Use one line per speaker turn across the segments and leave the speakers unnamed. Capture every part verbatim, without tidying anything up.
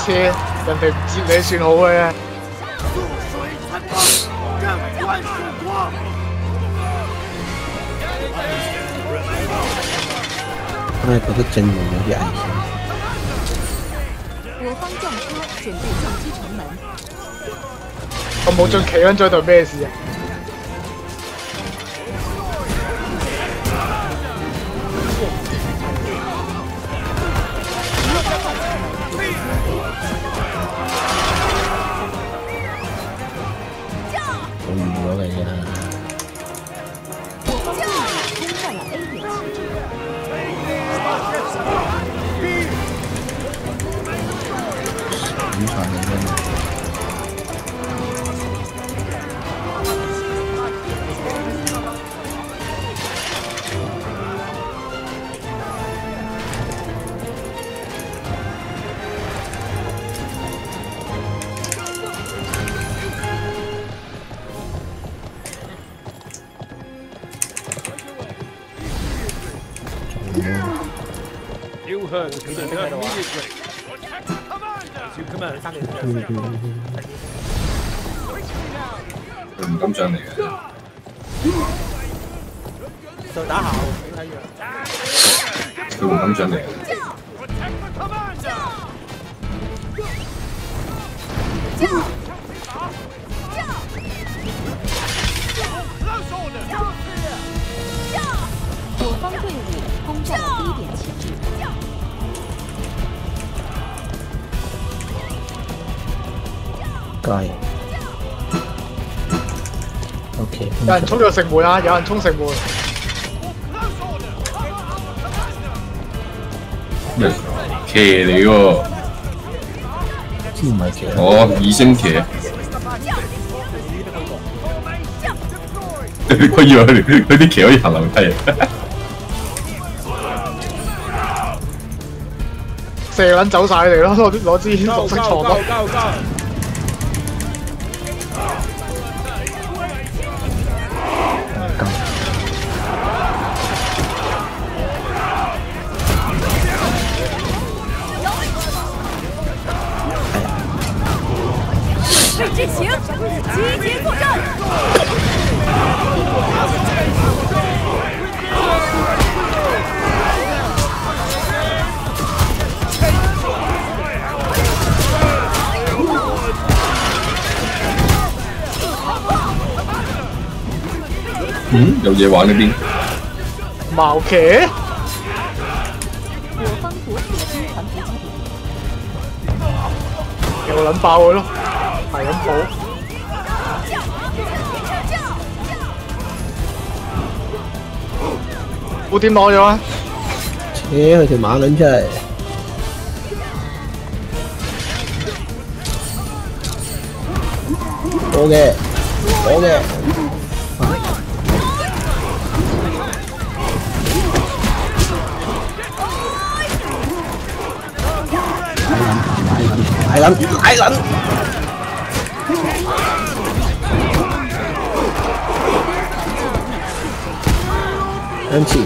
車，人哋唔接你算好嘅。
我係覺得正門有啲危險。
我方將車準備撞擊城門。
我冇進企緊咗度咩事啊？
我預咗你啊！
我方隊伍攻占了 A 點旗帜。
點傳嘅啫？
You heard the command immediately. You command.
佢唔敢上嚟嘅。
就打下你睇樣。
佢唔敢上嚟嘅。
我方队伍攻占了 B 点旗帜。
加油 ！OK。
有人衝咗城門啊！有人衝城門。
咩騎嚟喎？
唔係騎。
哦，二星騎。佢以為佢佢啲騎可以行樓梯啊！
射撚走晒佢哋咯，攞攞支綠色床咯。
备阵型，集结作战。
嗯，有嘢玩呢邊。
矛騎。
我方夺取新船补基点。
又撚爆佢咯，係咁補。我點攞咗啊？
扯佢條馬輪出嚟。我嘅，我嘅。奶撚，奶撚。向前。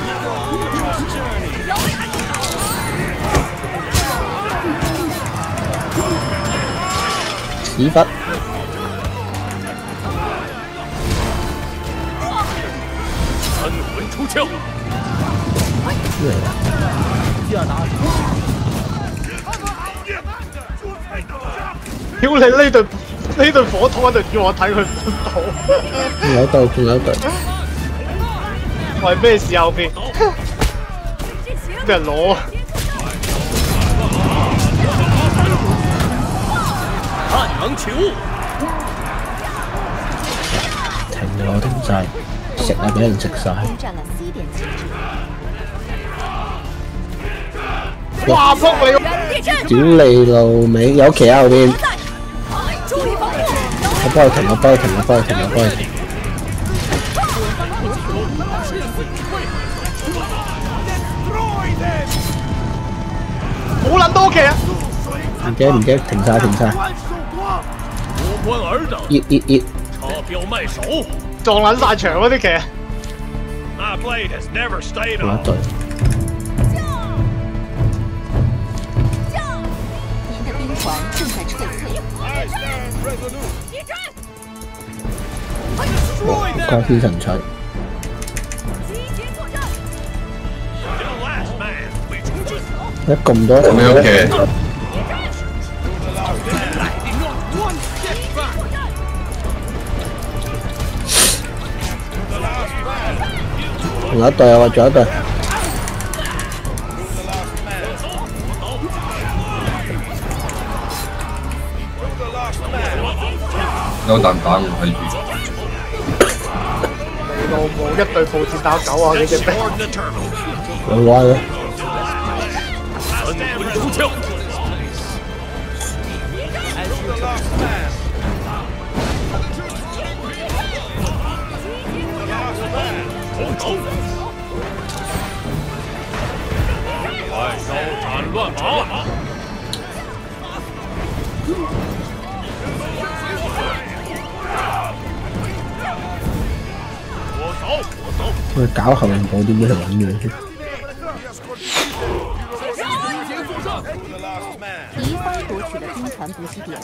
屎忽。
三魂出鞘。
咩嚟㗎？
屌你呢隊呢隊火筒喺度叫我睇佢唔到。
仲有隊，仲有隊。
喂，咩事後邊？俾人攞。
探能取物。
停咗停晒，食啊俾人食晒。
哇！撲你！
屌你老味，有騎喺後邊。我幫佢停，我幫佢停，我幫佢停，我幫佢停。
好撚多騎啊！
唔驚唔驚，停晒停晒。
夺冠而等。
熱熱熱。
抄表賣首。
撞撚晒牆嗰啲騎。
My blade has never stayed on。
仲有一隊。
您的兵团正在撤退。
光輝神彩，
The last man will be chosen.
一咁多
咁樣騎，
One step back.
仲有一隊啊！仲有一隊，
有蛋打我睇住。
你老母一隊步戰打九啊幾隻兵，
Board the terminal.
有歪嘅，
神魂出鞘。红头。快刀斩乱麻。 我走，我走。
佢搞後面部點樣揾嘢先？
敌方夺取了兵团补给点，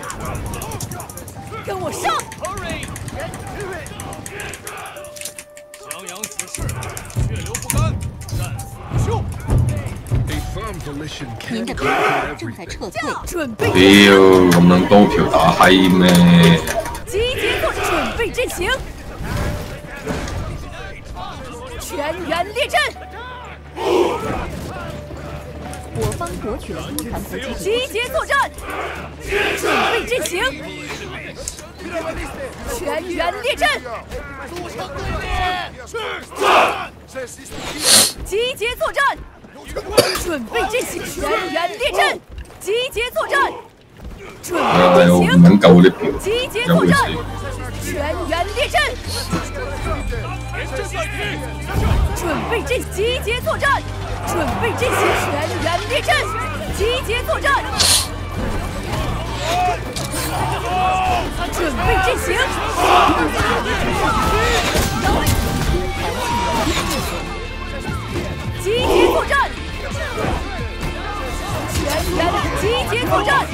跟我上！
襄阳此事，血流不干，战死不休。
您的兵团正在撤退，准备
屌，咁撚多條打閪咩？
集结作准备阵型，全员列阵。我方夺取了兵团补给点，集结作战，准备阵型，全员列阵。集结作战，准备阵型，全员列阵。集结作战，准备
唉，
阵
我唔
型。
撚夠啲票，
集结
有回
作战
事。，
全员列阵，准备阵，集结作战，准备阵型，全员列阵，集结作战，准备阵型，集结作战，全员集结作战。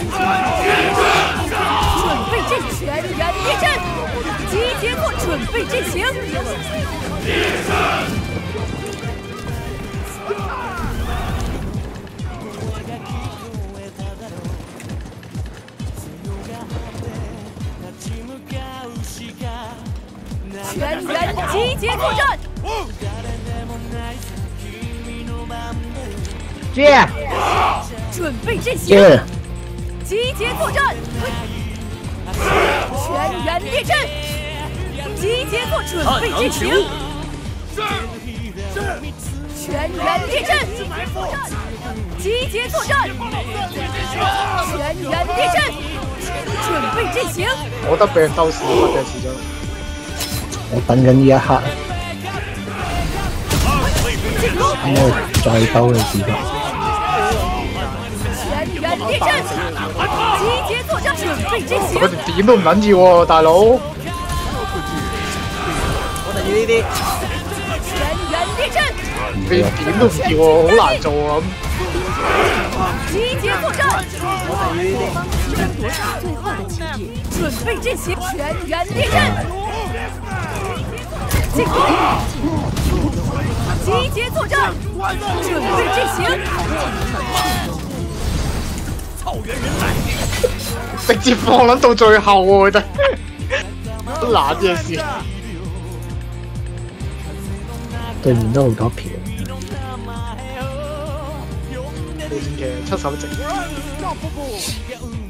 准备阵，全员列阵，集结作，准备阵型。全员集结作战，
接
准备阵型，
接，
集结作战。全员列阵，集结作准备阵型。全员列阵，集结作战。全员列阵，准備陣型。
我覺得俾人兜屎忽嘅始終。
我等緊呢一刻，等我再兜嘅時刻。
全員列陣，集結作戰，準備陣型。
佢哋點都唔撚要喎，大佬。
我哋要呢啲。
全員列陣，
你點都唔要喎，好難做啊咁。
集結作戰，我哋要呢啲。爭奪下最後的旗幟，準備陣型，全員列陣。進攻！集結作戰，準備陣型。
草原人來！
直接放撚到最後喎，真係難嘅事。
對面都好多票。
無線嘅出手值。